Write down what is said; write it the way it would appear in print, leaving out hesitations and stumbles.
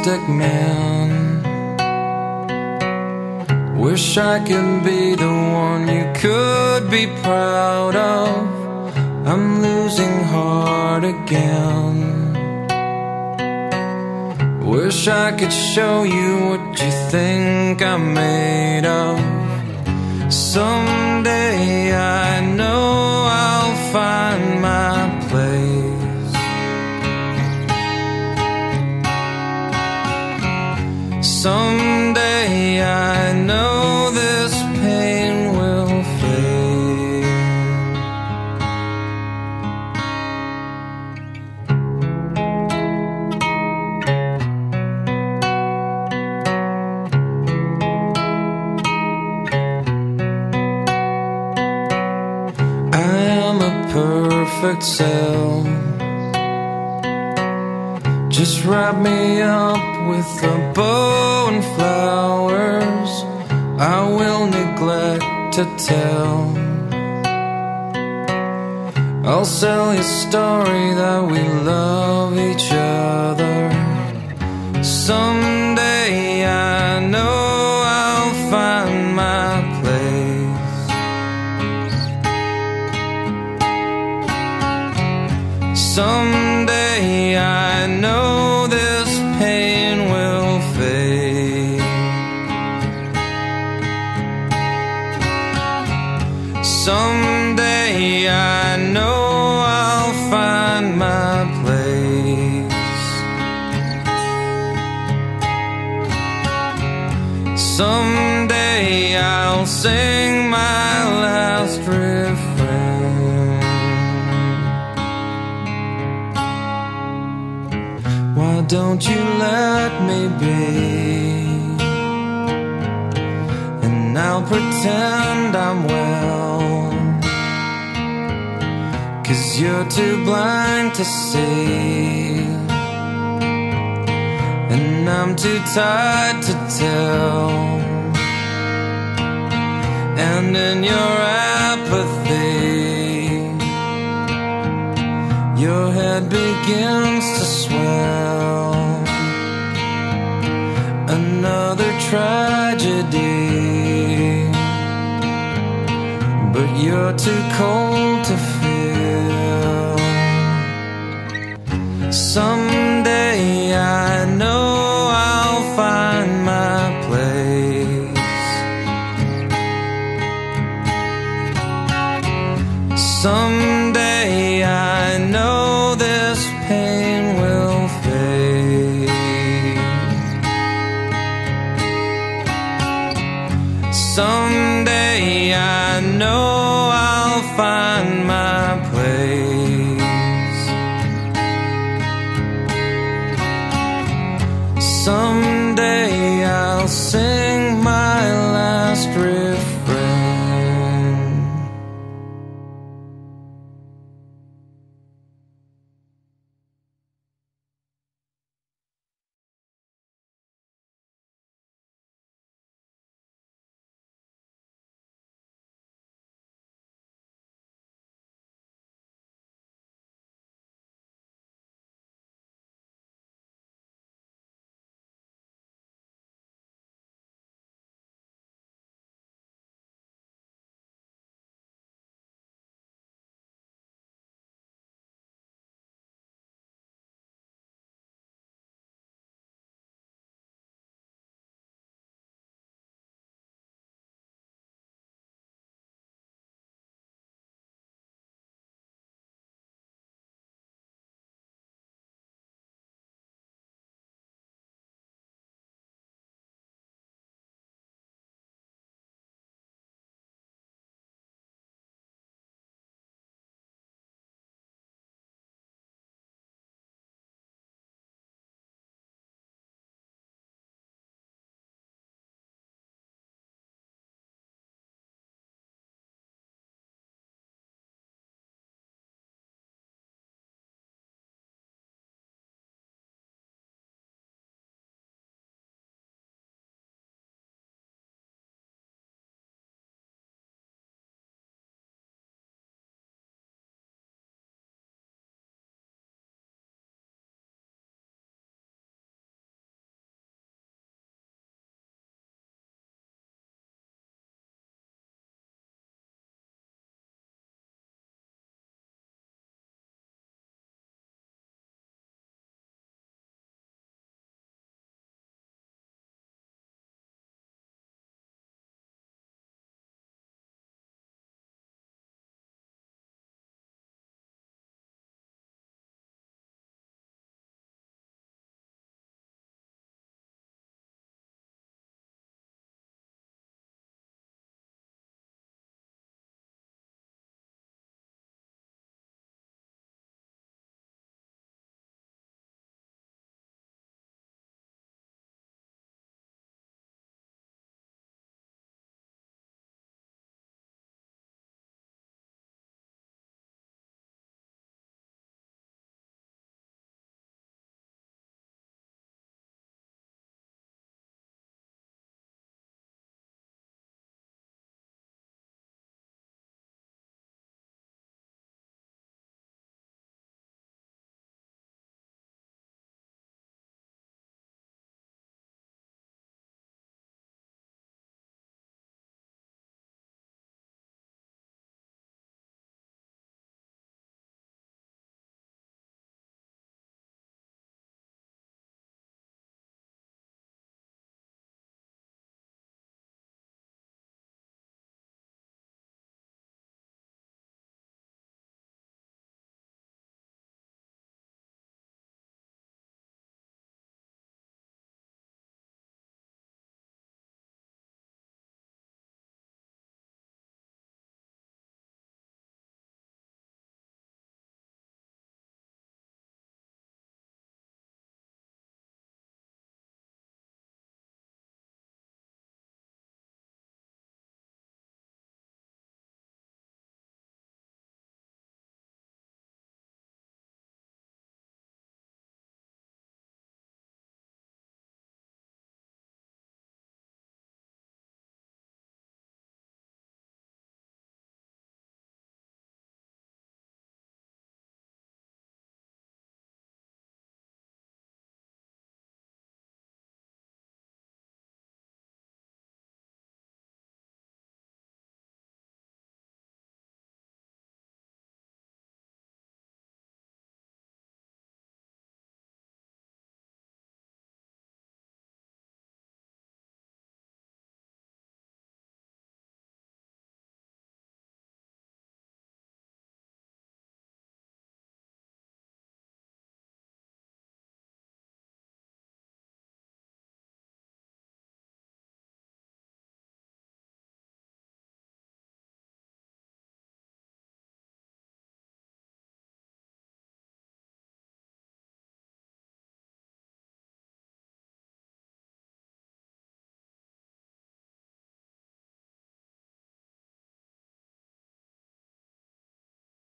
plastic man. Wish I could be the one you could be proud of. I'm losing heart again. Wish I could show you what you think I'm made of. Someday I know I'll find my place. Someday I know this pain will fade. I am a perfect cell. Just wrap me up with a bow and flowers. I will neglect to tell. I'll sell your story that we love each other. Someday I know I'll find my place. Someday I know this pain will fade. Someday I know I'll find my place. Someday I'll sing my last refrain. Why don't you let me be? And I'll pretend I'm well, 'cause you're too blind to see, and I'm too tired to tell. And in your apathy, your head begins to swell. Another tragedy, but you're too cold to feel. Someday I know I'll find my place. Someday I know this pain will fade. Someday I know I'll find my